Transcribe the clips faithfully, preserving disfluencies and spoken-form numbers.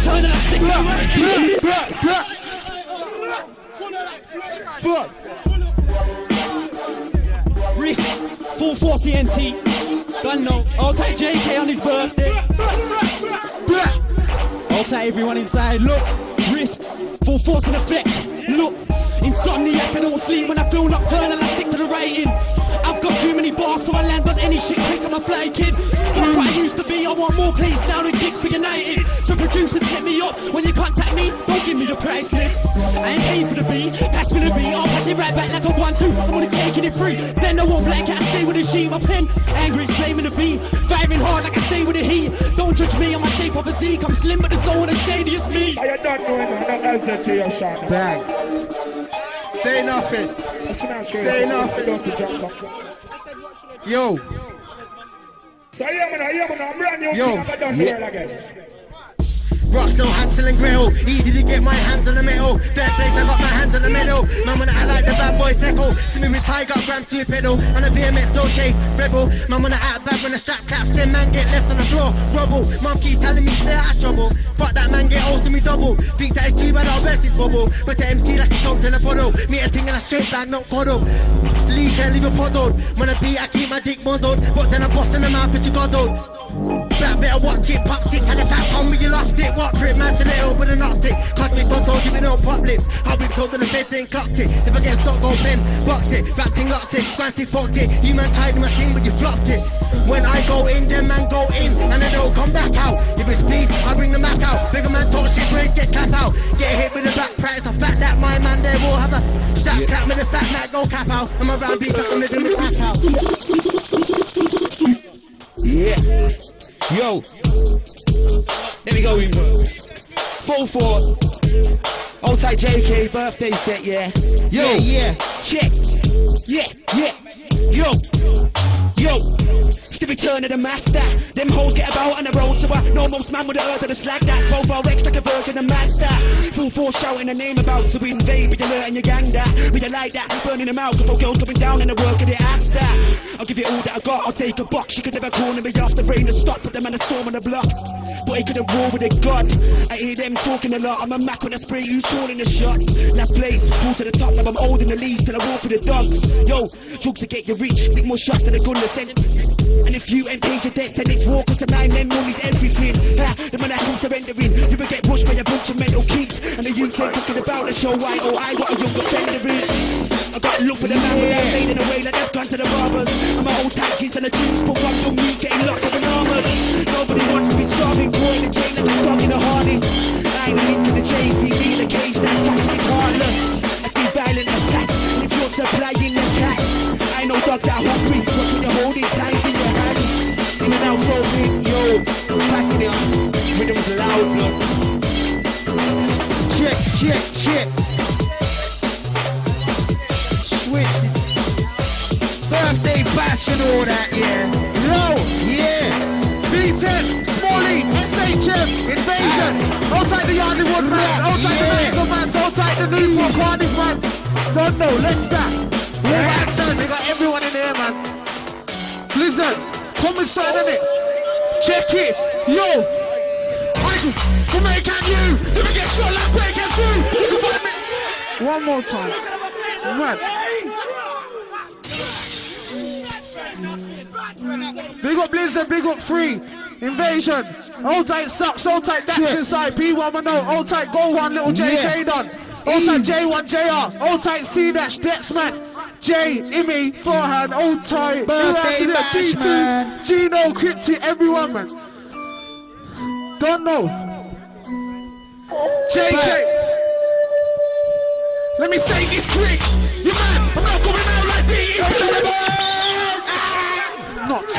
turn and I stick to the right. Risk, full force E N T. Don't know. I'll take J K on his birthday. I'll take everyone inside. Look, risk, full force in effect. Look, insomniac, I don't sleep when I feel nocturnal. I stick to the rating. I've got too many bars, so I land on any shit quick. I'm a fly kid. Fuck what I used to be. I want more plays now than gigs for United. So producers hit me up when you contact me. Don't give me the price list. I ain't paying for the beat. Pass me the beat. I'll pass it right back like a one two. I'm only taking it free. Send no one blank. I stay with the sheet. My pen angry, it's blaming the beat. Firing hard like I stay with the heat. Don't judge me on my shape or physique. I'm slim, but there's no one as shady as me. I don't know anything to your shot. Bang. Say nothing. Say nothing. Yo. So yeah, man, yeah, man, I'm brand new. Yo. Thing, I done here again. Rocks, no Hansel and Gretel. Easy to get my hands on the metal. First place, I got my hands on the middle. Man, when I like the bad boy circle. See me with tie, got grams to your pedal. On a B M X, no chase, rebel. Man, when I out bad, when the strap caps, then man get left on the floor. Rubble. Mom keeps telling me stay out of trouble. Fuck that man, get old to me double. Thinks that it's too bad, I'll burst his bubble. But the M C like a soaked in a bottle. Me a thing in a straight bag, not cuddle. Leave, can't leave a puzzled. When I beat, I keep my dick muzzled. But then I bust in the mouth, but you guzzled. That better watch it, pop six, and if that on me, you lost it. What for it, man's a little but a not stick. Cause me don't told you we don't pop lips. I'll be told in the fifth and clocked it. If I get stuck, go pen, box it, rap ting locked it, granted fucked it. You man tried my thing, but you flopped it. When I go in, them man go in, and they don't come back out. If it's beef, I bring the Mac out. Bigger man talk shit, brains get clap out. Get hit with the back price, the fact that my man there will have a strap yeah. Cap with the fat Mac, go cap out. I'm around beef, I'm living the back out. Yeah. Yo, let me go in. Full four. Old tight J K birthday set, yeah. Yo, yeah, yeah. Check. Yeah, yeah. Yo, yo. It's the return of the master. Them hoes get about on the road, so I know most man with the earth of the slack. That's both our Rex like a virgin and master. Full force shouting the name about to invade with your lure and your gang that. With your like that, burning them out, couple girls coming down and the work of it after. I'll give you all that I got, I'll take a box. She could never corner me off the rain to stop, put them on a storm on the block. But he couldn't roll with a god. I hear them talking a lot. I'm a Mac on a spray, who's calling the shots? Last place, pull to the top, now I'm old in the least till I walk with the dogs. Yo, drugs to get you rich, big more shots than a gun to send. And if you ain't paid your debts, then it's war, cause the nine men money's everything. Ha, the man that comes surrendering, you will get pushed by a bunch of mental keeps. And the youth ain't talking about the show, why, oh, I got a young offender in. I got love for the man when they're fading away like they've gone to the barbers. I'm my old taxis and the dreams, but one young me getting locked up in armors. Nobody wants to be starving, boy in the chain like a dog in a harness. I ain't into the chain, see me in the cage, that toxic is heartless. I see violent attacks, if you're supplying the cats. I know dogs are hungry, watch when you're holding tight in your hands. In and out so big, yo, passing it on, rhythm's loud, look. Check, check, check. Switch. Birthday bash and all that, yeah. Low, yeah. B ten, Smalley, S H M, Invasion. Hold tight the Yardley Wood man, hold tight the Nigel man, hold tight the Newport Cardiff man. Don't know, let's start. Wolverhampton, they got everyone in here, man. Blizzard, come inside of it. Check it, yo. Jamaican you, did we get shot like breaking through? You can find me. One more time, man. Big up Blizzard, big up Free, Invasion, hold tight Sucks, hold tight Dax inside, P one Mano, hold tight Go One, Little J, yeah. J Don, hold tight J one, J R, hold tight C Dash, Dexman, J, Imi, Forehand, hold tight, Birthday bash, man. Gino, Crypty, everyone, man. Don't know. J K. Let me say this quick. You man, I'm not coming out like this. Nuts.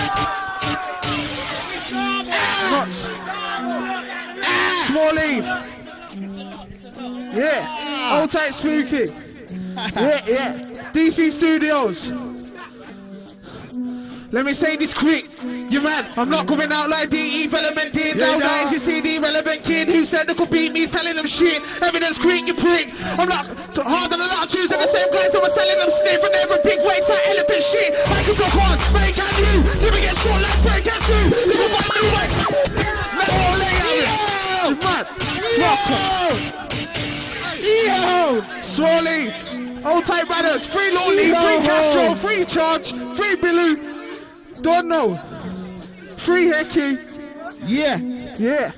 Nuts. Small leaf. Yeah. Old tight Spooky. Yeah, yeah. D C Studios. Let me say this quick, you man, I'm not coming out like D E Vellemented. Now guys, you see the relevant kid who said they could beat me selling them shit. Evidence quick, you prick. I'm not hard on a lot of choosing the same guys who were selling them sniff and they're a big waste like elephant shit. I can go on, make can you? You can get short like break and through. You can find new way. No, lay out it. You man. Yo! Swirly! Old type brothers, free Lonely, free Castro, free Charge, free Billu. Don't know. Free Hecky. Yeah, yeah.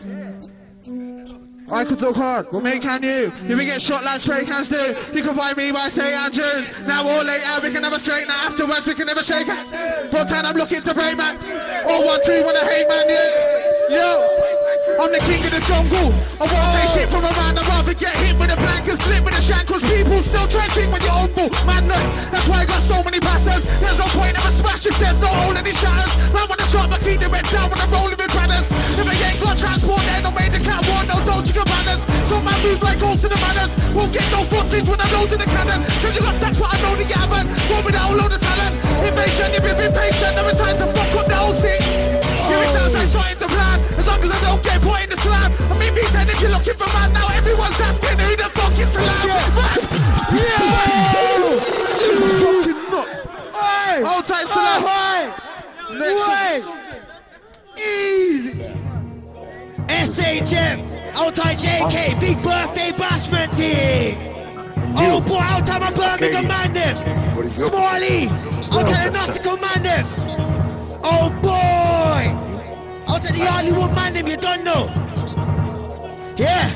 I could talk hard, but make can you? If you get shot like spray cans do, you can find me by Saint Andrews. Now or later, we can never straighten out. Afterwards, we can never shake it. But time I'm looking to break, man. All one, two, wanna hate, man, yeah. Yo. I'm the king of the jungle. I won't take shit from a man. I'd rather get hit with a blank and slip with a shank. Cause people still try to think when you're humble. Madness, that's why I got so many passes. There's no point in a smash if there's no hole in these shatters. Man wanna drop my keep the red down when I'm rolling with brothers. If I ain't got transport, then no way the cat war, no don't you get banners. So man move like ghosts in the manners. Won't get no footage when I'm loading the cannon. Cause you got stacks but I know that you haven't. Go without a load of talent. Invasion, if you've been patient, now it's time to fuck up the whole thing. Here it sounds like starting to plan. As long as I don't get put in the slam. I mean, me said if you're looking for man now, everyone's asking who the fuck is the lamb. Yeah! Fucking nut. Hold tight, Salam. Next one. Easy. S H M. Hold tight, J K. Big birthday bashment team. Oh boy, I'll tell my Birmingham man them. Smalley. I'll tell the not to command them. Oh boy. I'll tell the Hollywood man them, you don't know. Yeah.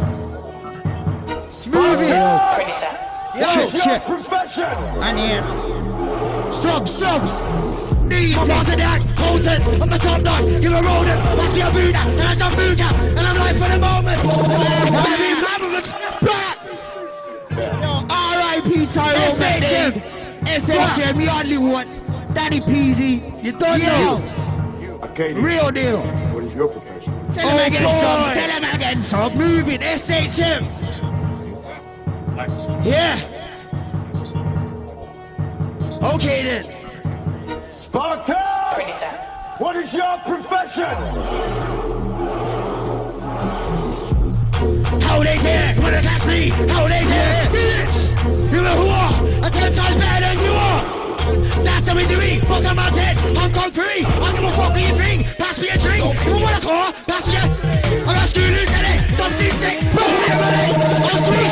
Move it. Yo, check, check. And here. Subs, subs. Need it. I'm out of that. Hotels, I'm the top dog. Give a rodent. Pass me a Buddha. And I some Buddha. And I'm live for the moment. Back. Yo, R I P Tyrone. S H M. S H M, you Hollywood. Danny Peasy. You don't know. Okay. Real deal. What is your profession? Tell him again, subs. Tell him again, subs. Moving. S H M. Yeah. Okay then. Sparta! What is your profession? How they dare, wanna catch me? How they dare, bitch! You know who are? I'm ten times better than you are. That's how we do it. Boss on my head, I'm gone free. I give a fuck what you think. Pass me a drink. You want a car? Pass me a. I got schoolers in it. Some seasick. Everybody. I'm sweet.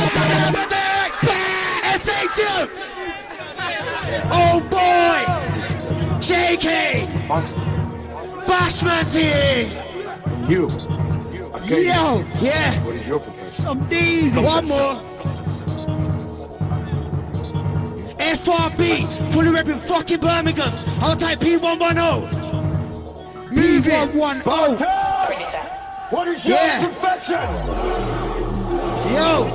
S H M. Oh boy. J K. Bashman team. You. Okay. Yo. Yeah. What is your profession? Some D's. One more. F R B, fully repping fucking Birmingham. I'll type P one one zero. Move it. one one zero. What is your Yeah. profession? Yo.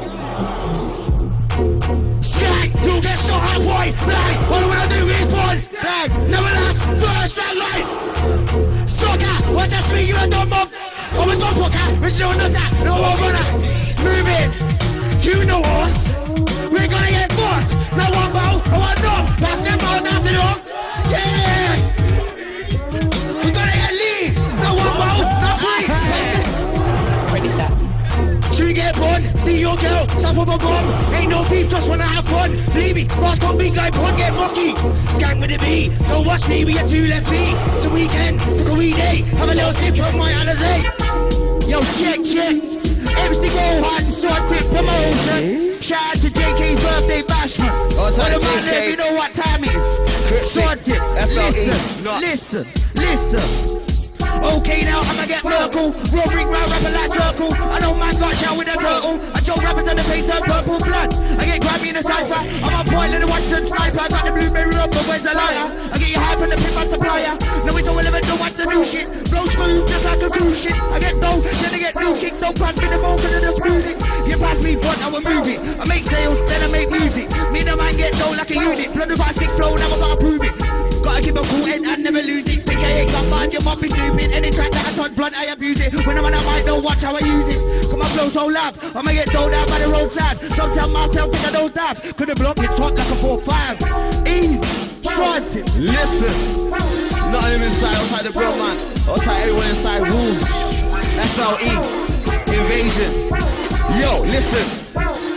Sky, you get shot at boy. Black, all I wanna do is one. Black, never last, first round line. Sucker, what that's me, you a dumb muff. Always my pocket, original nutter, no more runner. Move it. You know us. We're gonna get fucked. No one bow, no one no. Pass them balls out the door. Yeah. We're gonna get lead. No one bow, no free. Pass it. Should we get born? See your girl, stop up a bomb. Ain't no beef, just wanna have fun. Believe me, boss gon' big like pun, get mucky. Skank with the B. Don't watch me, we get two left feet. It's a weekend, took a wee day. Have a little sip of my Alizé. Yo, check, check. M C Gohan, sorted promotion. Shout out to J K's birthday bashment. Oh, sorry, well, man, let me know what time it is. Sorted. Listen, listen, listen. Okay, now I'ma get Merkle. Raw ring round rapping like circle. I know man got shot with a turtle. I show rappers on the paint up purple blood. I get Grammy in the cypher. I'm on point in the Western sniper. I got the blueberry up, but where's the liar? I get you high from the pimp and supplier. No, it's all relevant, don't watch the new shit. Blow smooth just like a cruise shit. I get dough, then I get new kick. Don't pass me the phone cause of the music. You pass me front, I will move it. I make sales, then I make music. Me and the man get dough like a unit. Blood about sick flow, now I gotta prove it. Gotta keep a cool head and never lose it. Think I ain't got mine, you might be stupid. Any track that I touch blunt, I abuse it. When I'm on a mic, don't watch how I use it. Cause my flow so loud, I'ma get doled out by the roadside. Sometimes myself take a nose dive. Cause the block gets hot like a four five. Easy, swanted. Listen, nothing inside, outside the bro man. Outside everyone inside rules. That's how E. Invasion. Yo, listen.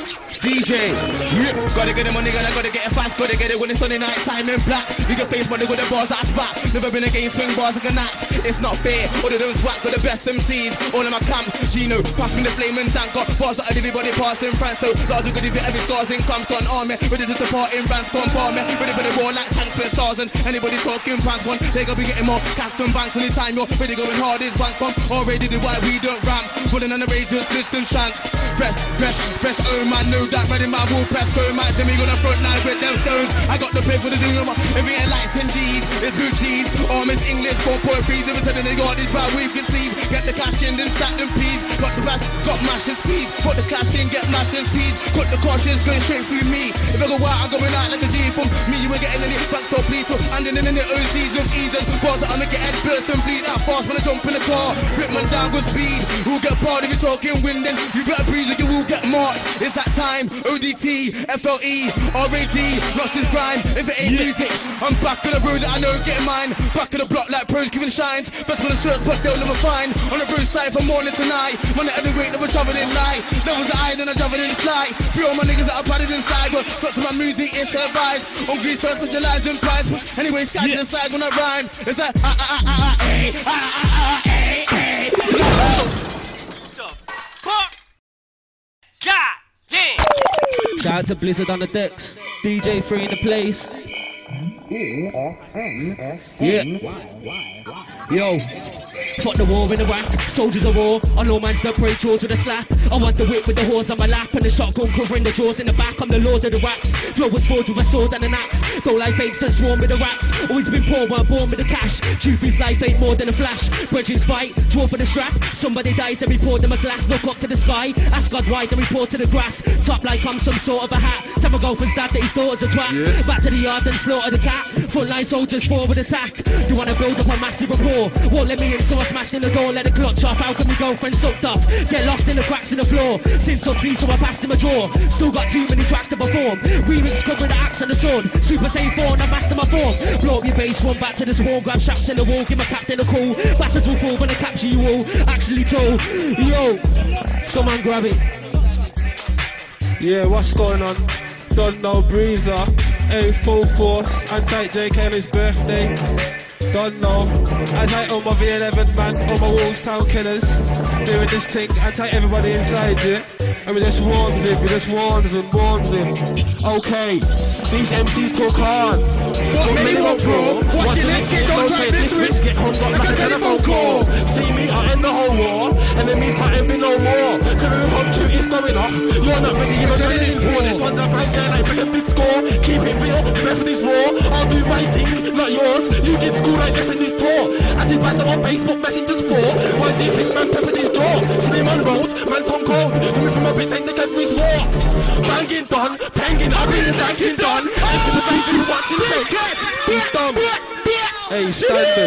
D J. Yeah. Gotta get the money, gotta, gotta get it fast, gotta get it when it's Sunday night, Simon Black. We can face money with the bars that's back. Never been against swing bars like a gnats. It's not fair, all of them's whack, got the best M Cs. All in my camp, Gino, pass me the flame and tank. Got bars that everybody pass in France. So large good if every stars in comes on army. Ready to support in France, come for me. Ready for the war like tanks with stars. And anybody talking pants one, they gonna be getting more cast and banks. Anytime you're ready going hard is bank pump. Already the why we don't ramp. Pulling on the radius, distance chance. Fresh, fresh, fresh, oh man, know that. Ready my wall press, go man. Send me gonna front line with them stones. I got the pay for the zoom. Everything lights and D's. It's blue cheese. Arm is English, four point three. If it's seven, they got these bad we can see. Get the cash in, then stack them peas. Got the bash, got mash and squeeze. Put the cash in, get mash and squeeze. Cut the cautious, going straight through me. If I go out, I'm going out like a G from me. You ain't getting any back, so please. So I'm in the O Cs of ease. Bars that I make it head burst and bleed out fast when I jump in the car. Rip man down with speed. Who'll get barred if you're talking wind? Then you better breathe or you will get marked. It's that time. O D T, F L E, R A D. Lost his grind. If it ain't yeah. music, I'm back on the road that I know getting mine. Back of the block like pros giving shines. That's when the search, but they'll never find. On the roadside from morning to night. Man, the heavyweight never traveling night. Levels are higher than I travel in flight. Three all my niggas that are padded inside. But stuck to my music, it's televised. On grease, so I specialize in price. Push anyway, scratch yeah. inside when I rhyme. It's like ah ah ah ah ah eh ah ah ah eh eh. God damn! Shout out to Blizzard on the decks. D J Free in the place. Yeah. Yo. Fuck the war in the rap, soldiers are raw. I know man separate chores with a slap. I want the whip with the horse on my lap and the shotgun covering the jaws in the back. I'm the lord of the raps. Flow was forged with a sword and an axe. Don't like fakes that swarm with the raps. Always been poor, but born with the cash. Truth is life ain't more than a flash. Brethrens fight, draw for the strap. Somebody dies, then we pour them a glass. Look up to the sky, ask God why, then we pour to the grass. Top like I'm some sort of a hat. Some go for stab that his daughter's a twat. Yeah. Back to the yard and slaughter the cat. Frontline soldiers forward attack. You wanna build up a massive rapport? Won't let me in, so I smashed in the door. Let the clutch off. How can we go friends sucked off? Get lost in the cracks in the floor. Since up three, so I passed him a draw. Still got too many tracks to perform. Remix covering the axe and the sword. Super save four and I master my form. Blow up your base, one back to the spawn. Grab straps in the wall, give my captain a call. Bastards will fall when I capture you all. Actually told. Yo, someone grab it. Yeah, what's going on? Don't know Breezer, A full force, Anti J K on his birthday. Don't know. Anti all my V eleven man, all my Wolfstown killers. Doing this thing, anti everybody inside, yeah? And we just warms him, we just warms him, warms him. Okay, these M Cs talk hard. What minimum, bro? Watch your link, don't try this risk. Get hung up like a telephone call. See me, I end the whole war. Enemies can't be no more. Cause when we come to, it's going off. You're not ready, you're not ready for this one's a bang, yeah, like bring a big score. Keep it real, the rest of this war. I'll do my thing, not yours. You did school like this in this tour. I did pass them on Facebook messages for. Why do you think man peppered his jaw? Slim on road, man Tom Cold. Coming from a bit, ain't the country's war. Banging done, panging, I've been danking done. And to the people watching take he's dumb. Hey, standard.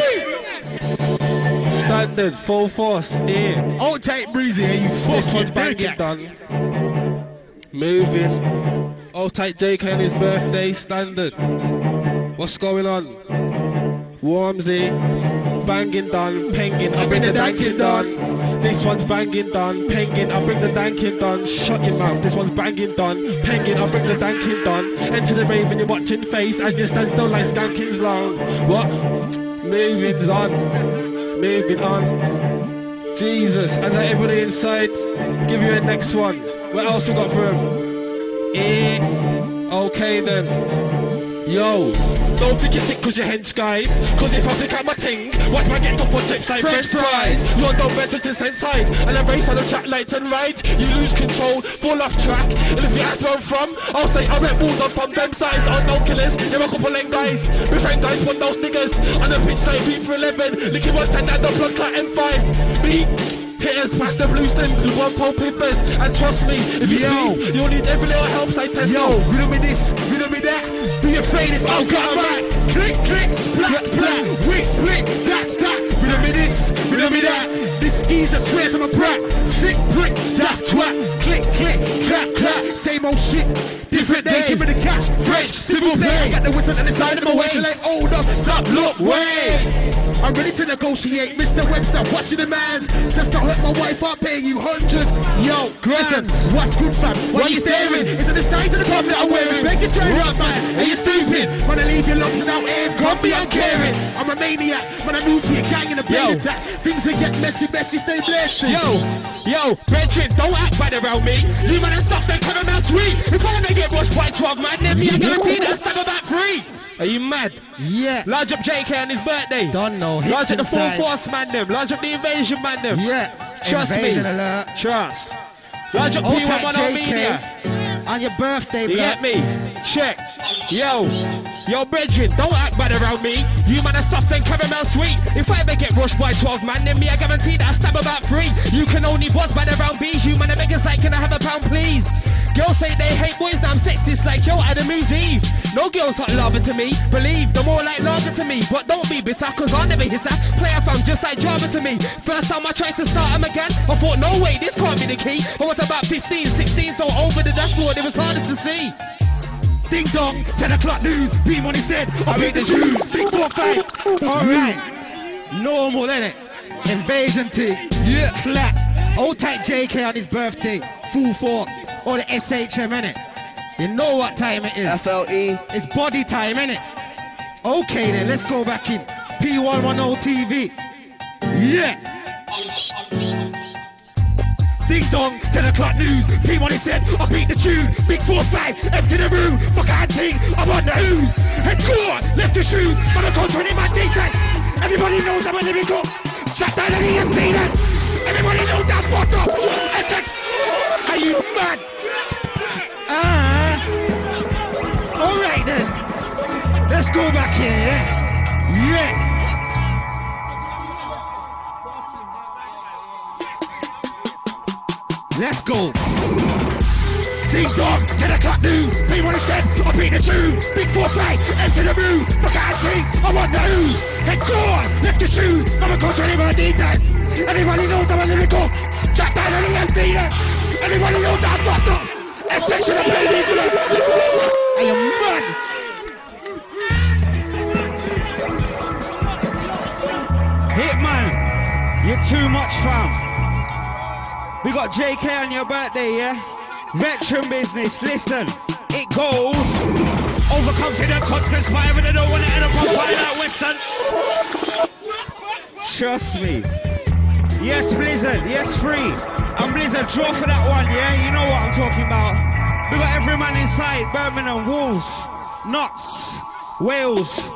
Standard, full force, yeah. Hold tight, Breezy, hey, you fuck. This one's banging done. Moving. Hold tight, J K on his birthday, standard. What's going on? Warmsy, banging done, penging, I bring the danking done. This one's banging done, penging, I bring the danking done. Shut your mouth, this one's banging done, penging, I bring the danking done. Enter the rave and you're watching face, and you stand still like skanking's long. What? Moving on, moving on. Jesus, and let everybody inside, give you a next one. What else we got for him? Eh, okay then. Yo, don't think you're sick cause you're hench guys. Cause if I pick out my ting, watch my get up for chips like French fries. You're dumb better to send side, and I race on the track like turn right. You lose control, fall off track. And if you ask where I'm from, I'll say I rep balls on from them sides. On no killers, they're a couple lame guys. We friend guys, but those niggas. On the pitch like beat for eleven, licking one ten and the blood clot M five. Beat. Hitters pass the blue stem to one pole pippers. And trust me, if you speak, you'll need every little help like Tesco. Yo, riddle me this, riddle me that. Be afraid if I'll get a right. Click, click, splat, splat, wig, split, that's that. Riddle me this, riddle me that. This geezer swears I'm a brat. Thick brick, daft twat. Click, click, clap, clap. Same old shit. different day. Give me the cash, French, civil play. Got the whistle on the side of my waist. Like, hold up, stop, look, wait. I'm ready to negotiate, Mister Webster, watching the mans. Just to hurt my wife, I'll pay you hundreds. Yo, listen, what's good, fam? Why you staring? Is it the size of the top that I'm wearing? Beg your journey up, man. Are you stupid? When I leave your lungs out here, can't be uncaring. I'm a maniac. When I move to your gang in a blade attack, things will get messy, messy, stay blessed. Yo, yo, Bridget, don't act bad around me. You man are soft and come out sweet. If I wanna get rushed by twelve man, then me I guarantee that stab about three. Are you mad? Yeah. Large up J K on his birthday. Don't know. Large up the full force man them. Large up the invasion man them. Yeah. Trust invasion me. Alert. Trust. Large up P one one on media. On your birthday, you get me? Check. Yo. Yo, brethren, don't act bad around me. You man are soft and caramel sweet. If I ever get rushed by twelve man, then me I guarantee that I stab about three. You can only buzz bad around bees. You man are begging like, can I have a pound please? Girls say they hate boys, now I'm sexist like yo, Adam's Eve. No girls hot lava to me, believe they're more like lager to me. But don't be bitter, cause I never hit her. Play a fam just like Java to me. First time I tried to start him again, I thought no way, this can't be the key. I was about fifteen, sixteen, so over the dashboard it was harder to see. Ding dong, ten o'clock news, P-Money said, I beat the Jews, big four fight. Alright, normal innit? Invasion T, yeah, clap. Old tight J K on his birthday, full force, or the S H M innit? You know what time it is. F L E. It's body time innit? Okay then, let's go back in. P one ten T V. Yeah. Ding dong, ten o'clock news. P-Money said, I beat the tune. Big four five, empty the room. Fuck a ting, I'm on the ooze. Head court, left the shoes. But I can't twenty man daytime. Everybody knows I'm a lyrical. Shut down the E M C then. Everybody knows that fuck up. Are you mad? Ah. Alright then. Let's go back here, yeah? Yeah. Let's go. Ding dong, ten o'clock news. P-Money said, I beat the tune. Big four fight, enter the room. Fuck out see, I want the ooze. Head door, lift the shoes. I'm a coach, anybody need that. Everybody knows I'm a lyrical. Shut down on the M C then. Everybody knows that I'm fucked up. Essential of baby. I am mad. Hitman, you're too much, fam. We got J K on your birthday, yeah? Veteran business, listen, it goes. Overconfident, conspire, but I don't want to end up on fire like Western. Trust me. Yes, Blizzard, yes, Free. And Blizzard, draw for that one, yeah? You know what I'm talking about. We got every man inside, Birmingham, Wolves, Notts, Wales.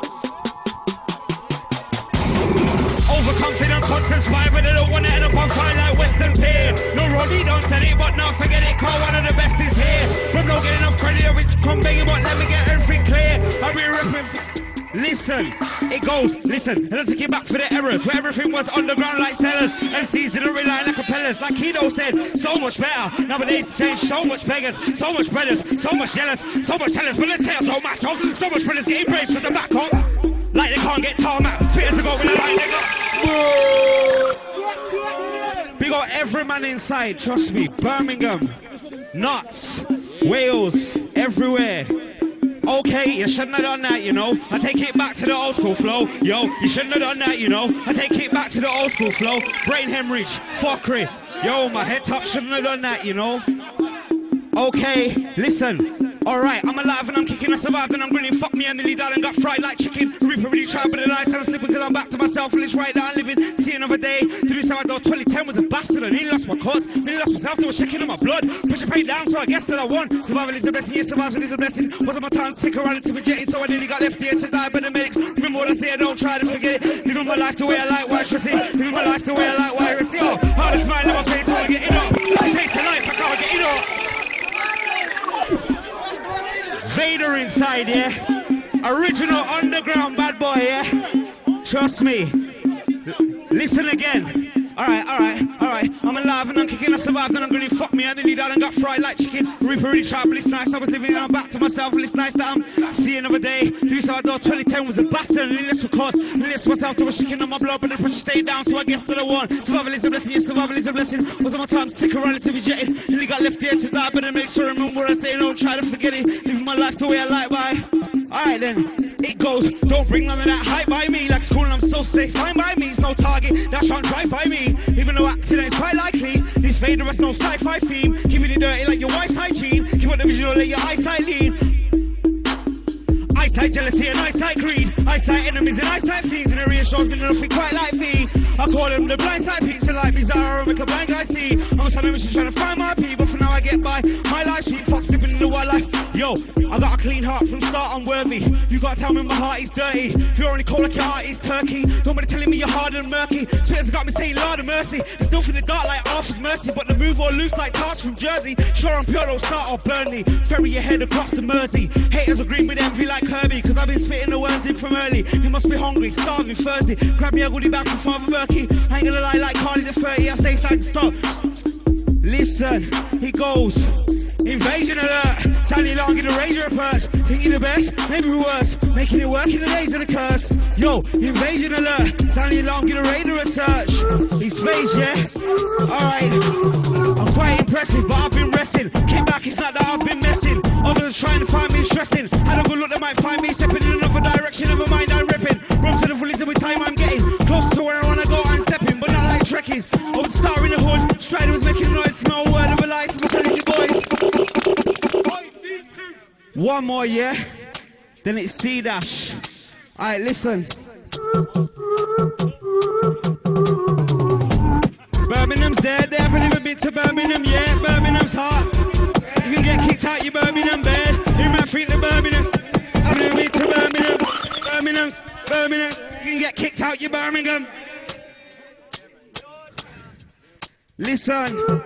Overconfident, conspire, but I don't want to end up on fire like Western Pier. No Roddy, don't tell it, but now forget it, cause one of the best is here. From don't get enough credit, I rich come begging, but let me get everything clear. I'll be ripping. Listen, it goes, listen, let's take it back for the errors, where everything was underground like cellars. M Cs didn't rely on the capellas, like Kido said, so much better. Nowadays it's changed, so much beggars, so much brothers, so much jealous, so much tellers, but let's tell don't match up. So much brothers getting brave because they're back up. Like they can't get tarmac, spitters ago with a line they got. We got every man inside, trust me. Birmingham, Notts, Wales, everywhere. Okay, you shouldn't have done that, you know. I take it back to the old school flow. Yo, you shouldn't have done that, you know. I take it back to the old school flow. Brain hemorrhage, fuckery. Yo, my head top shouldn't have done that, you know. Okay, listen. Alright, I'm alive and I'm kicking, I survived and I'm grinning. Fuck me, I nearly died and got fried like chicken. Reaper really tried, but the lights and I'm slipping because I'm back to myself and it's right that I'm living. See another day, to do some I thought twenty ten was a bastard. I nearly lost my cause, nearly lost myself, they were shaking on my blood. Push the pain down, so I guess that I won. Survival is a blessing, yes, survival is a blessing. Wasn't my time to stick around until we jetting, so I nearly got left here to die by the medics. Remember what I say, I don't try to forget it. Living my life the way I like, why should I say? Living my life the way I like, why I see. Oh, how to smile in my face, wanna get it up. Taste the life, I can't get it up. Vader inside, yeah? Original underground bad boy, yeah? Trust me. L listen again. Alright, alright, alright. I'm alive and I'm kicking, I survived and I'm gonna fuck me. I nearly died and got fried like chicken. Reaper really sharp, but it's nice. I was living and I'm back to myself, and it's nice that I'm seeing another day. Three so I thought twenty ten was a bastard, and this because this myself to a shaking on my blood, but the pressure stayed down, so I guess to the one. Survival is a blessing, yes, survival is a blessing. Was on my time, sick around it to be jetted. Nearly got left here to die, but I make sure I remember what I say, don't try to forget it. Living my life the way I like, why? Alright then, it goes. Don't bring none of that hype by me. Like school and I'm so safe, fine by me. It's no target, that shan't drive by me. Even though accident is quite likely, this Vader has no sci-fi theme. Keeping it dirty like your wife's hygiene. Keep on the visual, let your eyesight lean. Eyesight jealousy and eyesight greed. Eyesight enemies and eyesight fiends. And it reassures me that nothing quite like me. I call them the blind side peaks and like bizarre make a blind guy see. I'm a son of a mission trying to find my people. For now I get by. My life's sweet, fox living in the wildlife. Yo, I got a clean heart from start, I'm worthy. You gotta tell me my heart is dirty. If you're only cold like your heart is turkey, don't bother telling me you're hard and murky. Spitters got me saying Lord of mercy. It's still in the dark like Arthur's mercy, but the move all loose like tarts from Jersey. Sure I'm pure, don't start or burn me. Ferry your head across the Mersey. Haters agree with envy like Kirby, cause I've been spitting the words in from early. You must be hungry, starving, thirsty. Grab me a goodie bag from Father Berkey. I ain't gonna lie like Carly's at thirty, I stay like to stop. Listen, he goes. Invasion alert, Sally Long in the Ranger of first. Thinking the best, maybe worse. Making it work in the days of the curse. Yo, invasion alert, Sally Long in the Raider research. He's phased, yeah? Alright. I'm quite impressive, but I've been resting. Kick back, it's not that I've been messing. Others are trying to find me stressing. Had a good look, they might find me stepping in another direction. Never mind, I'm ripping. Run to the fullest every time I'm getting. Close to where I wanna go, I'm stepping. But not like Trekkies. I was a star in the hood. Strider was making noise. No word of a lie, so I'm you boys. One more, yeah? Then it's C-Dash. Alright, listen. Birmingham's there, they haven't even been to Birmingham yet. Birmingham's hot. You can get kicked out your Birmingham bed. You might think the Birmingham. I've never been to Birmingham. Birmingham's, Birmingham. You can get kicked out your Birmingham. Listen.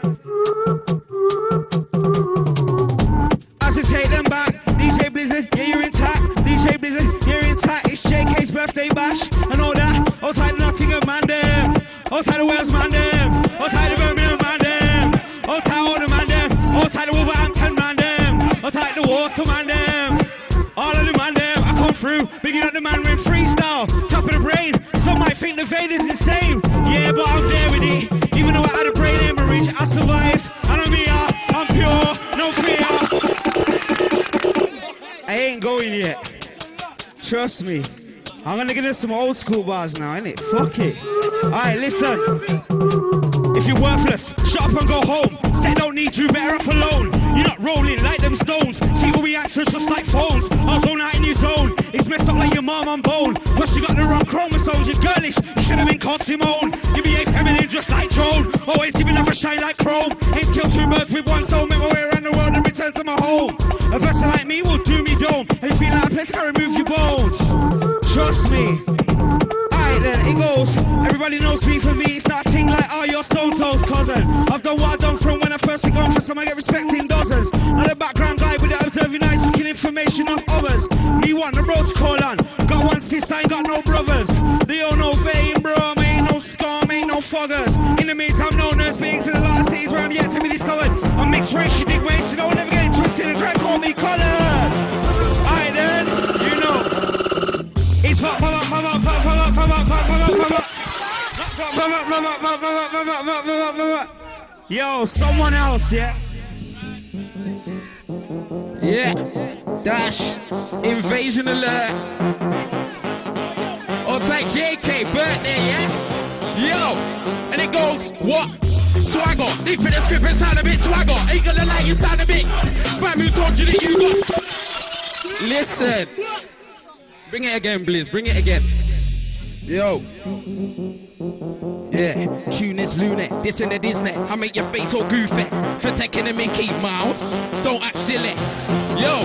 As we take them back, D J Blizzard, yeah, you're intact. D J Blizzard, you're intact. It's J K's birthday bash and all that. Outside the Nottingham man them, outside the Wales man them, outside the Birmingham man them, outside all the man them, outside the Wolverhampton man them, outside the Warsaw man them, all of the man them. I come through, bigging up the man with freestyle, top of the brain. Some might think the Vader's insane, yeah, but I'm there with it. Even though I had a brain hemorrhage, I survived, and I'm here, I'm pure, no fear. I ain't going yet. Trust me. I'm gonna get us some old school bars now, innit? Fuck it. Alright, listen. If you're worthless, shut up and go home. Said don't need you, better off alone. You're not rolling like them stones. See all we answer just like phones. I'll zone out in your zone. It's messed up like your mom on bone. Plus you got the wrong chromosomes. You're girlish. You should have been called Simone. You behave feminine just like Joan. Always giving up a shine like chrome. Ain't kill two birds with one stone. Make my way around the world and return to my home. A person like me will do me dome. And you feel like a place, I remove your bones. Trust me. Alright then, it goes. Everybody knows me for me. It's not a thing like, oh, you're so-so's cousin. I've done what I've done from when I first begun. For some I get respect in dozens. Not a background guy with the observing eyes, looking information off others. Me want the road to call on. Got one sis, I ain't got no brothers. They all know vein, bro. I ain't no scum, ain't no foggers. In the meantime, no nurse beings in the last cities where I'm yet to be discovered. I'm mixed race, you dig waste, so don't never get it twisted and crack call me colour. Alright then, you know. It's fuck, fuck, fuck, fuck, fuck, fuck, fuck, fuck, fuck, fuck, fuck. Yo, someone else, yeah? Yeah, Dash, invasion alert. I'll take J K, birthday, yeah? Yo, and it goes, what? Swagger, deep in the script and sound a bit swagger. Ain't gonna lie, you sound a bit. Fam, who told you that you got? Listen. Bring it again, Blizz, bring it again. Yo. Yeah, tune is lunatic, this and the Disney. I make your face all goofy. For taking a Mickey Mouse, don't act silly. Yo.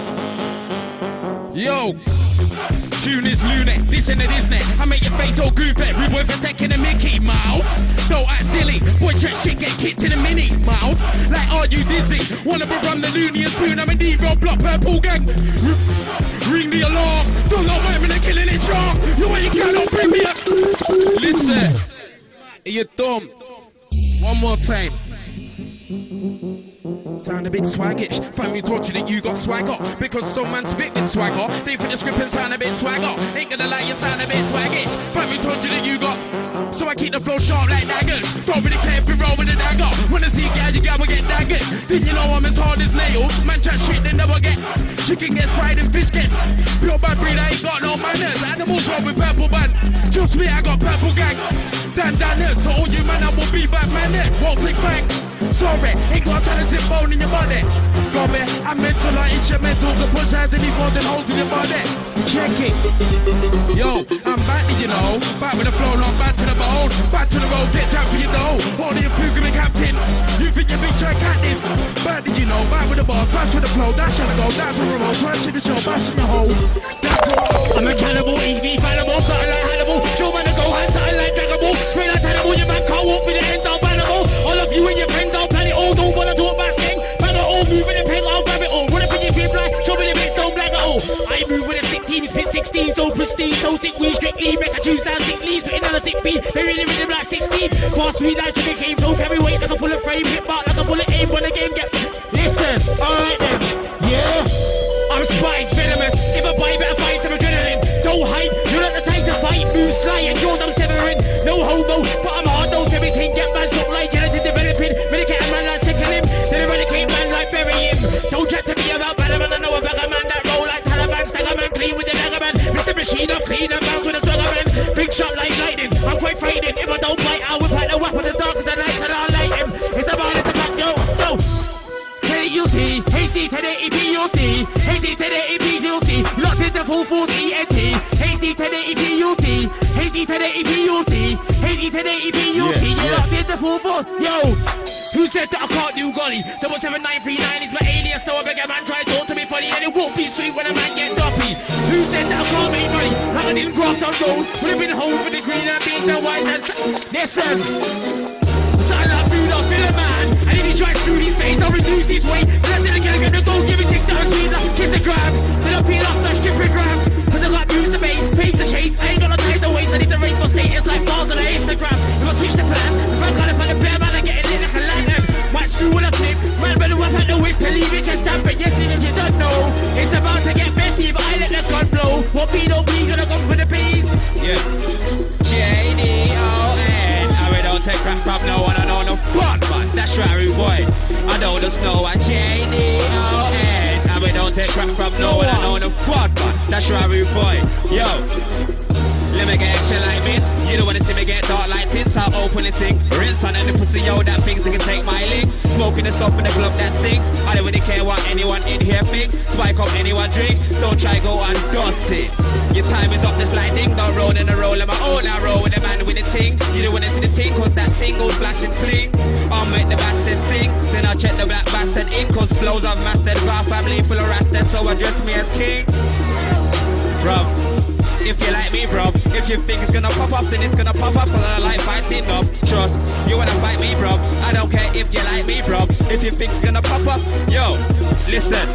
Yo. Tune is lunatic, this and the Disney. I make your face all goofy. Reward for taking a Mickey Mouse. Don't act silly. Boy, just shit get kicked in a Minnie Mouse. Like, are you dizzy? Wanna be from the Looniest tune? I'm a D-Roll block purple gang. Ring the alarm. Don't know why I'm killing it strong. You ain't cannot bring me up. Listen. You're dumb. One more time. Sound a bit swaggish. Family taught you that you got swagger because some man spit with swagger. They think the script and sound a bit swagger. Ain't gonna lie, you sound a bit swaggish. Family taught you that you got. So I keep the flow sharp like daggers. Don't really care if you roll with a dagger. When I see gal, you gal will get daggers. Then you know I'm as hard as nails. Man chat shit, they never get. Chicken gets fried and fish gets. Pure bad breed, I ain't got no manners. Animals roll with purple band. Just me, I got purple gang. Dan Danners, so all you man, I will be back man. Won't take back. Sorry, ain't got a talented bone in your body. Got me, I'm mental, like it's your mental. To push out any more than holes in your body. Check it. Yo, I'm back to you know. Back with the flow, not back to the bone. Back to the road, get down for your dough. All of your fugly captain. You think you big track at this? Back to you know, back with the boss, back to the flow. That's how to go, that's how the road. Smashing the show, bashing your hole. That's how I'm a cannibal, easy, fallible, something like Hannibal. Show man to go hand, something like Draggable. Free like Hannibal, your man can't walk for the ends, I'll bannable. All of you and your friends, I'll plan it all. Don't wanna talk about sing. Man, I all move in the pen, I'll grab it all. Run up in your grip like, show me the mix, don't black at all. I move with a sixteen, spit sixteen, so pristine, so stick we strictly. Make a choose sound sick leaves, spitting on a sick beat. They really rhythm like sixteen. Fast food like sugar cane, flow carry weight like a full of frame. Hit back like a bullet aim when the game get. Listen, alright then, yeah. I'm spied, venomous. If I buy, better find some adrenaline. Don't hide, you're not the type to fight. Move sly and yours I'm severing. No homo, but I'm hard nose. Everything get man, shot like gelatin developing. Medicate a man like sickle him. Then eradicate man like bury him. Don't chat to me about Balaman. I know a bagger man that roll like Taliban. Stagger man, clean with the dagger man. Mister Machine up, clean and bounce with a swagger man. Big shot like lightning. I'm quite frightening. If I don't bite, I'll whip out the weapon. The dark as the night and I'll light him. It's about it to back, yo, yo. U C, H D ten eighty p U C, H D ten eighty p U C, locked into full force E N T, H D ten eighty p U C, H D ten eighty p U C, H D ten eighty p U C, you're locked into full force. Yo, who said that I can't do golly? Double seven nine three nine is my alias, so I beg a man try to talk to me funny, and it won't be sweet when a man get doppy. Who said that I can't make money? Like I didn't graft on road, would have been holes for the green and beans and white and listen. Something like food, I'll fill a man. And if he tries through his face, I'll reduce his weight. Then I think I'm gonna go give it chicks that are sweet like kiss the grams. Then I'll peel off flash different grams. Cause I got moves to make, pay to chase. I ain't got no time to waste. I need to raise my status like bars on the Instagram. If I switch the plan, if I can't find a bear man, I'm getting lit like a lantern. Might screw when I flip, man better whip at the whip. Believe it, just stamp it, yes, even you don't know. It's about to get messy if I let the gun blow. What P don't be gonna come for the peas? Yeah. J D O N. I don't take crap from no one, I know no fun, man. That's right, rude boy. I know the snow and J D O N. And we don't take crap from no one, I know no fun, man. That's right, rude boy. Yo. Let me get action like mints. You don't wanna see me get dark like tints. I'll open and sing. Rinse on the pussy, yo, that things that can take my links. Smoking the stuff in the glove that stinks. I don't really care what anyone in here thinks. Spike up anyone drink. Don't try go and dot it. Your time is up this lightning. Don't roll in a roll of my own. I roll with the man with the ting. You don't wanna see the ting, cause that ting goes flash and fling. I'll make the bastard sing. Then I'll check the black bastard in. Cause flows I've mastered. Got a family full of rastas, so address me as king. Bro. If you like me, bro. If you think it's gonna pop off, then it's gonna pop off. Cause I like fighting up. Trust, you wanna fight me, bro. I don't care if you like me, bro. If you think it's gonna pop up, yo, listen.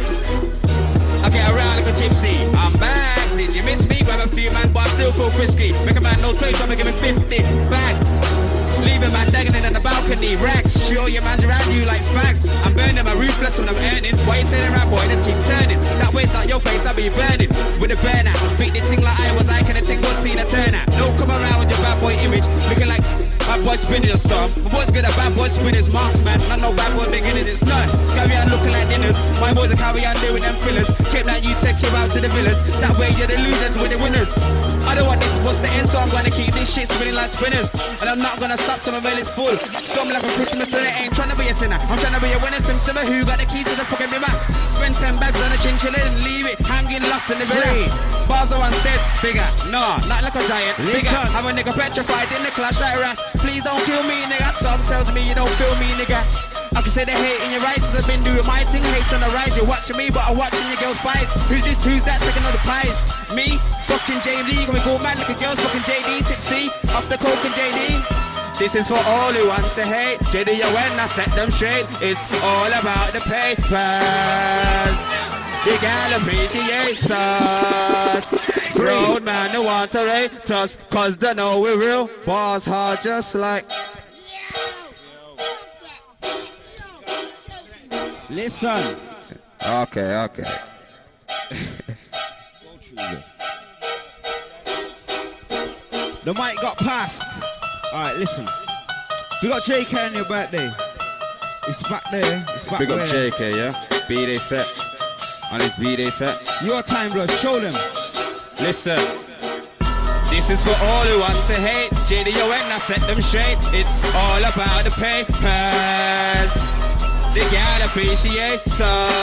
I get around like a gypsy. I'm back. Did you miss me? Grab a few man, but I still feel frisky. Make a man no space, I'm gonna give him fifty bags. Leaving man dangling in the balcony. Racks, show your man around you like facts. I'm burning my ruthless when I'm earning. Why you turning around, boy? Let's keep turning. That waist not your face, I'll be burning. With a burner, beat the ting like I was I, can the ting was Tina Turner. Don't come around with your bad boy image, looking like bad boy spinning or something. My boy's good at bad boy spinners, marksman. Not no bad boy beginning, it's none. Carry on looking like dinners. My boys are carry on doing them fillers. Keep that you take you out to the villas. That way you're the losers, we're the winners. I don't want this was to end, so I'm gonna keep this shit spinning like spinners. And I'm not gonna stop till my mail is full. So I'm like a Christmas tree, ain't trying to be a sinner. I'm trying to be a winner, sim simmer. Who got the keys to the fucking bimmer? Spend ten bags on a chinchilla and leave it hanging lost in the villa. Bars are on stage, bigger. Nah, not like a giant, bigger. I'm a nigga petrified in the clash like Ras. Please don't kill me, nigga. Some tells me you don't feel me, nigga. I can say the hate in your eyes, I've been doing my thing. Hates on the rise, you're watching me, but I'm watching your girls fight. Who's this who's that taking all the pies? Me? Fucking J D, gonna go mad like a girl's fucking J D. Tipsy, off the coke and J D. This is for all who want to hate. J D, when I set them straight, it's all about the papers. The gal appreciates us. Road man, they want to rate us, cause they know we're real. Bars hard just like. Listen. Okay, okay. The mic got passed. Alright, listen. We got J K on your birthday. It's back there. It's back Big there. up J K, yeah? B-Day set. On his B-Day set. Your time, blood. Show them. Listen. This is for all who want to hate. J D O N, I set them straight. It's all about the papers. The gal appreciates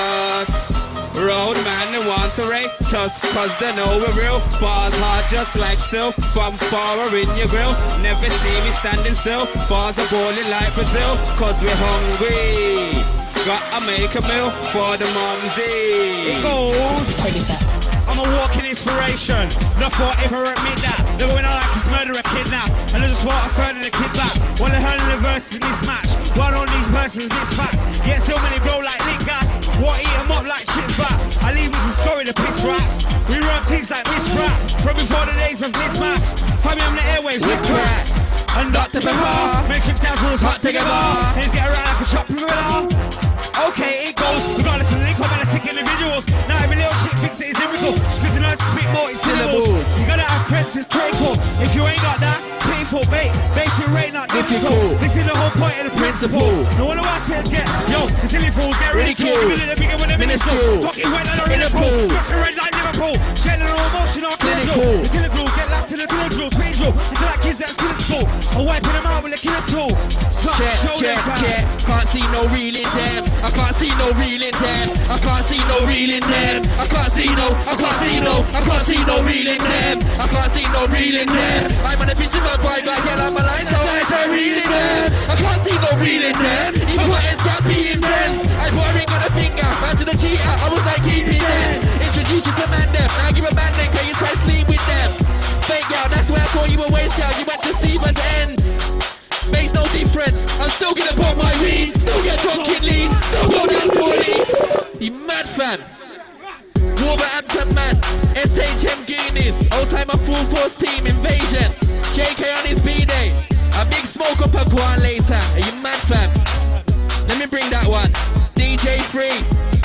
us. Road man, they want to rate us, cause they know we're real. Bars hard just like still, from far or in your grill. Never see me standing still. Bars are balling like Brazil, cause we're hungry. Gotta make a meal for the mumsy. It goes. I'm a walking inspiration. Not for ever admit that. They're going on like it's murder a kidnap. And I just want a third of the kid back. While the hurling the verses mismatch. One on these persons mix facts. Yet so many blow like lit gas. What eat them up like shit fat. I leave us and scoring the piss rats. We run things like this rap. From before the days of this math. Family on the airwaves with cracks. And Doctor Pepper. Matrix down rules hot together. Things get around like a shop provider. Okay, it goes. Regardless of the link, I'm at sick individuals. Now every little shit fix it is lyrical. Because you learn to speak more, it's syllables. You gotta have friends, it's critical. If you ain't got that, painful, bait. Basic rate, not difficult. This is the whole point of the principle. No one of us players get, yo, the silly fools get ridiculed. Even in the bigger one, they're minuscule. Talking wet like a pool. Cross the red like Liverpool. Shedding no emotion or clinical. The killer crew get laughed to the killer drill. Spin drill. It's like kids that's in school. I'm wiping them out with a killer tool. Check, check, check. Can't see no real in them. I can't see no real in them. I can't see no real in them. I can't see no, I can't see no, I can't see no real in them. I can't see no real in them. I'm on a fisherman vibe like hell, I'm a line, so I say real in them. I can't see no real in them. Even what is got beating friends. I put a ring on a finger, man to the cheater, I was like keeping them. Introduce you to man them, now give a man them, can you try sleep with them? Fake girl, that's where I call you a waste girl, you went to Stephen's ends. Makes no difference, I'm still gonna pop my weed, still get drunk in lean, still go down forty. You mad fam? Wolverhampton man, S H M Guinness, old time a full force team invasion. J K on his B-Day, a big smoke up a Guan later. Are you mad fam? Let me bring that one. D J Free.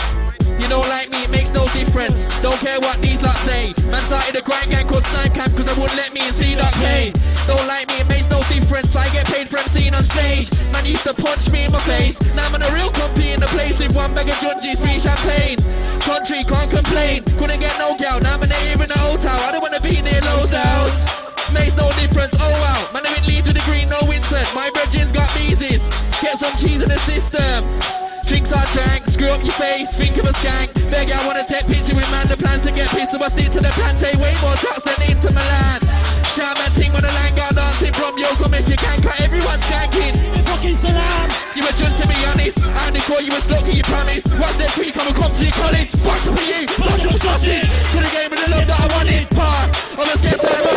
You don't like me, it makes no difference. Don't care what these lot say. Man started a grind gang called Snipe Camp cause they wouldn't let me see that pay. Don't like me, it makes no difference. I get paid for emceeing on stage. Man used to punch me in my face. Now I'm on a real comfy in the place with one bag of junkies, free champagne. Country, can't complain. Couldn't get no gal, now I'm in here in the hotel. I don't wanna be near Lowe's house. Makes no difference, oh wow. Man, I didn't lead to the green, no Winston. My brethren's got beezies. Get some cheese in the system. Drinks are drank, screw up your face, think of a skank. Beg I wanna take picture with man, the plans to get pissed, so I stick to the plan, take way more shots than into Milan. Shout man ting when the line got dancing from yo, come if you can, cut everyone skanking. Fucking salam! You were just to be honest, I only call you a slut, you promise. Watch that tweet, I'ma come to your college. Bust up for you, bust up for sausage. To the game of the love that I wanted, part of the sketch that I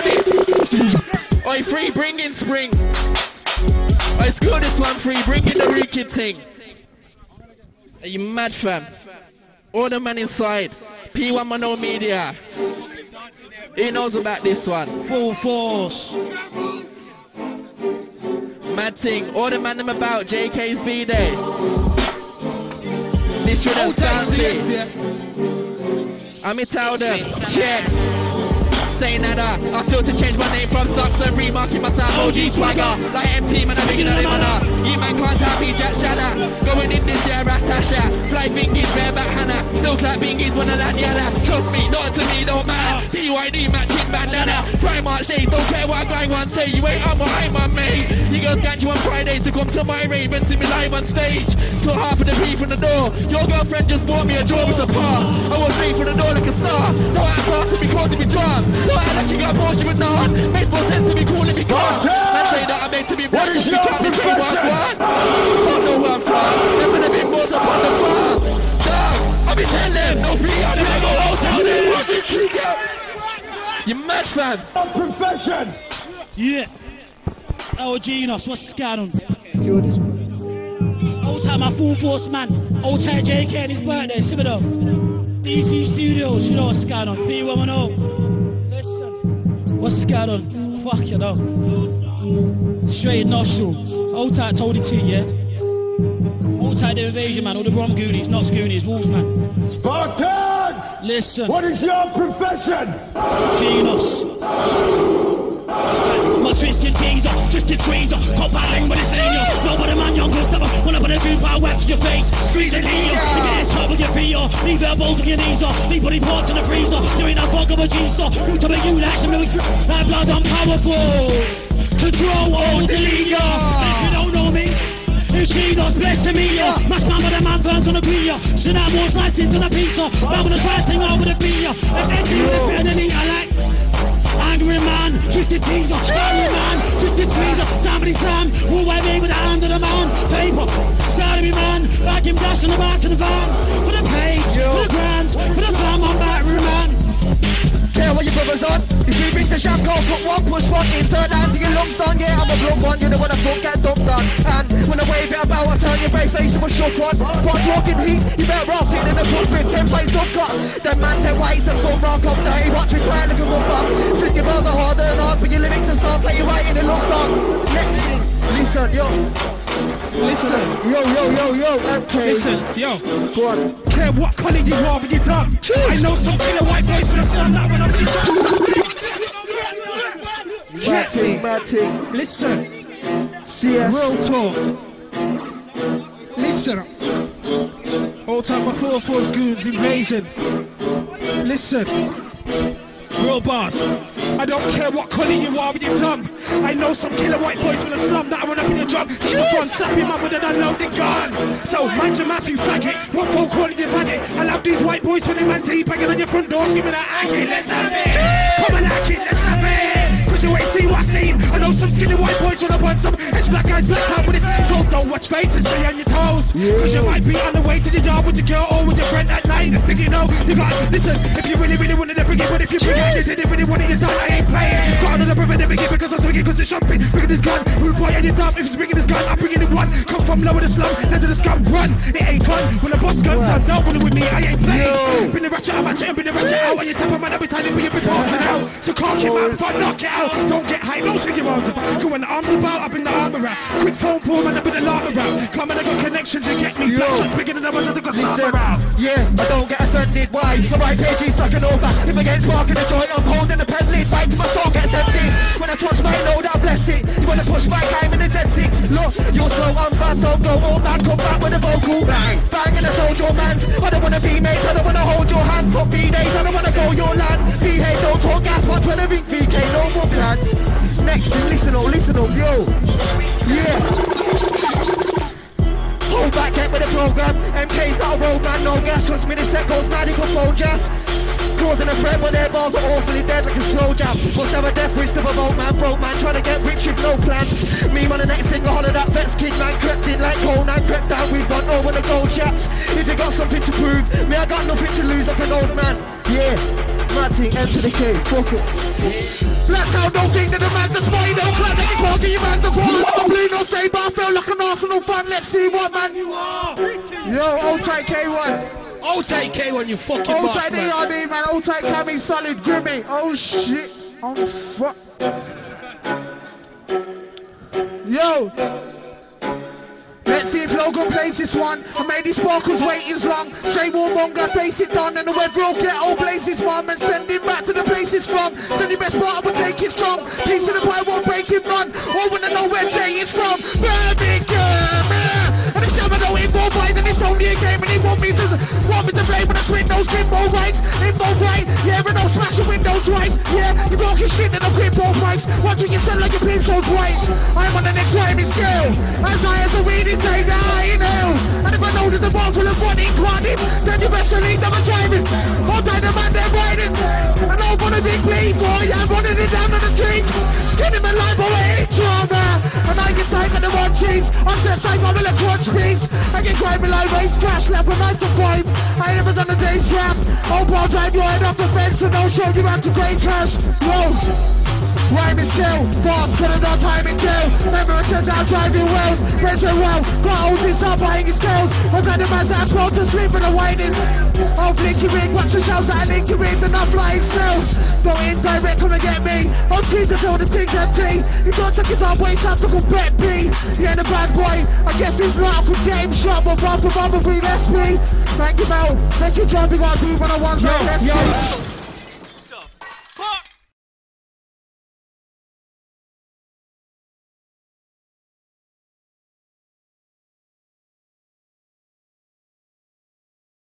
wanted. Oi, free, bring in spring. Oi, screw this one free, bring in the Rikid thing. Are you mad fam? All the man inside. P one Mono Media. He knows about this one. Full force. Mad thing. All the man them about J K's B-Day. This should have dancing. I'm me tell them. Check. Say nada, I feel to change my name from socks and remarking myself O G swagger. Like M T man, I'm making a manner. You man can't tap me, Jack Shadder. Going in this year, Rastasha. Fly fingies, bareback Hannah. Still clap bingies when I land yalla. Trust me, not to me, don't matter. B Y D matching bandana. Primark shades, don't care what I grind one say. You ain't on behind my mate. You girls got you on Friday to come to my rave and see me live on stage. Took half of the P from the door. Your girlfriend just bought me a job with a par. I was straight for the door like a star. No act fast to be causing me drums. No act like she got Porsche with none. Makes more sense to be calling me God. Man say that I'm meant to be black, just be can't be saying what I want. Don't know where I'm from. There's been a bit more up on the farm. Dog, I'll be telling them, no free on the Lego hotel. You mad fam? Profession. Yeah. Oh, Genos, what's going on? Old time, my full force man. Old time J K and his birthday, sim it up. D C Studios, you know what's going on. P one ten. Listen, what's going on? Fuck you know. Straight nostril. Hold tight, Tony T, yeah? Hold tight, the invasion, man. All the Brom Goonies, Knots Goonies, Wolves, man. Spartans! Listen. What is your profession? Genos. My twisted geezer, twisted squeezer, caught battling with his senior. Nobody man, young girls never wanna put a drink power whack to your face. Squeeze it here, you get it top with your feet, leave elbows on your knees, leave body parts in the freezer. You ain't a fuck of a G-star, you to make you action, that blood I'm powerful. Control all the leader. If you don't know me, it's she that's blessing me, yeah. Mash man with a man burns on the beer. So that more sliced into the pizza. Man with a try sing over the fear. And anything with a spit and eat, I like. Angry man, twisted geezer, angry man, twisted squeezer. Somebody Sam, who I made with the hand of the man. Paper, side of me man, back him dash in the back of the van. For the page, for the grand, for the fam, I'm battery man. Care what your brother's on. If you bring to shop, go put one push one inside down to your lungs done. Yeah, I'm a blood one, you know when I fuck get dumped on. And when I wave it about, I turn your brave face to a shook one. But talking heat, you better off it in the book with ten plays tough cut. Them man ten whites and bum rock up dirty. Watch me fly like a rubber. Think your bars are harder than ours, but your lyrics are soft like you're writing a love song. Next thing, listen, yo. Listen, yo, yo, yo, yo, okay. Listen, yo. Go on. Care what colour you are when you're done. I know some killer white boys for the sun that when I'm really done. Mad thing, mad thing. Listen. C S. Real talk. Listen. All time before Force Goons invasion. Listen. Real bars. I don't care what colour you are with your tongue. I know some killer white boys from the slum that I run up in your drum. Just for fun, slap him up with an unloaded gun. So, mind your Matthew faggot, one phone call and you've had it. I love these white boys when they man deep banging on your front door, screaming out, Aki, let's have it. Come on, Aki, let's have it. Put your way, see what I seen. I know some skinny white boys run up on some edge black guys blacked out with this. So don't watch faces, stay on your toes. Cause you might be on the way to the yard with your girl or with your friend at night. Next thing you know, you got, listen, if you really, really wanted to bring it, but if you bring it, you didn't really want it, you're done. I ain't playing. Got another brother, never get because I'm swinging cause it's jumping. Bringing this gun, rude boy and you're dumb. If he's bringing this gun, I'm bringing it one. Come from lower the slum, then to the scum, run. It ain't fun when the boss gun, son. Don't wanna with me, I ain't playing. Bring the ratchet out, match it and bring the ratchet out. And you tap a man every time you bring it, passing out. So can't keep man fun, knock it out. Don't get high, don't swing your arms about. Go when the arms about, I bring the arm around. Quick phone call, man, I bring the alarm around. Come and I got connections, you get me. Flash shots bigger than the ones that got some around. Yeah, I don't get offended, why? The right page is like an over. If I get sparking the joy, I'm holding the pen lead. Right to my soul gets empty. When I touch my load, I bless it. You wanna push my game in the Z six? Look, you're slow, I'm fast, don't go. Old man, come back with a vocal. Bang, bang, and I told your mans. I don't wanna be mates, I don't wanna hold your hand. Fuck B days, I don't wanna go your land. B hate, don't talk gas, but when I ring V K, no more plans. Next thing, listen up, listen up, yo. Yeah. Hold back, get with the program. M K's not a road man, no gas. Trust me, the set goes mad if I phone jazz. Causing a threat when their balls are awfully dead like a slow jam. Must have a death wish to provoke man, broke man, trying to get rich with no plans. Me man, the next thing I holler that vets kid man crept in like Conan crept down. We've gone over the gold chaps. If you got something to prove, me I got nothing to lose like an old man. Yeah, mad thing, M to the K, fuck it. Black out, don't think that the man's a spy, don't clap like you're talking, your man's a pawn. I'm blue, no stay, but I feel like an Arsenal fan. Let's see what man you are. Yo, old tight K one. Old tight K one, you fucking Old boss, tight man. D R D, man. Old tight Cammy, solid, Grimmy. Oh shit. Oh fuck. Yo. Let's see if Logan plays this one. I made these sparkles waiting long. Straight warmonger, face it done. And the weather will get all blazes, mum. And send him back to the place he's from. Send your best part, I will take it strong. Piece of the pie won't break him run. All wanna know where Jay is from. Birmingham. And if I know it more right, then it's only a game. And he want me to want me to play when I swing those limbo rights. Limbo right, yeah, and I'll smash the windows right. Yeah, you're talking shit and I'll grip all price. Watch what you sell like your pin so bright. I'm on the next rhyming scale. As high as a reading take the high in hell. And if I know there's a ball full of money inclined, then you best believe that I'm driving. All time the man they're riding. And I'm on a big bleed, boy, I'm running it down on the street. Skinning my life away, drama. And I get sight on the one cheese. I said sight on the crunch piece. I get crime below race cash, left with nine to five. I ain't never done a day's rap. Oh, bro, drive your head off the fence and I'll show you how to great cash. Yo. Rhyming still, fast, couldn't no time in jail. Remember I said down driving wells, raise her well, got old this up buying his scales. I've got the man's ass well to sleep in the whining. I'll blink you ring, watch the shells that I link you ring, then I'm flying still. Don't indirect, come and get me. I'll squeeze until the thing's empty. He don't take his arm, but he sounds like a bet B. He ain't a bad boy, I guess he's not. I could get him shot, but run for Bumblebee, let's me. Thank you, Mel. Thank you, John. We gotta do one on one, so let's go.